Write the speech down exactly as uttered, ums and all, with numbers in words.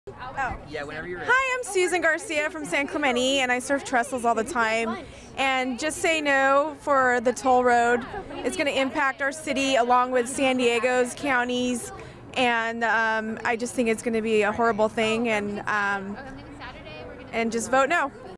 Oh. Yeah, whenever you're ready. Hi, I'm Susan Garcia from San Clemente, and I surf Trestles all the time. And just say no for the toll road. It's going to impact our city along with San Diego's counties, and um, I just think it's going to be a horrible thing. And um, and just vote no.